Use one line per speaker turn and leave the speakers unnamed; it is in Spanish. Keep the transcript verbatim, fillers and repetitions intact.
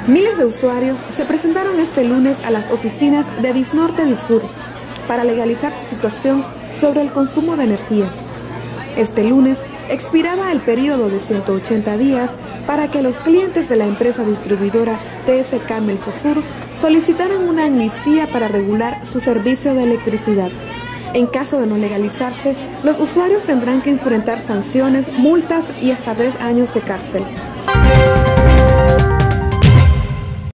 Miles de usuarios se presentaron este lunes a las oficinas de Disnorte Disur para legalizar su situación sobre el consumo de energía. Este lunes expiraba el periodo de ciento ochenta días para que los clientes de la empresa distribuidora T S K Melfosur solicitaran una amnistía para regular su servicio de electricidad. En caso de no legalizarse, los usuarios tendrán que enfrentar sanciones, multas y hasta tres años de cárcel.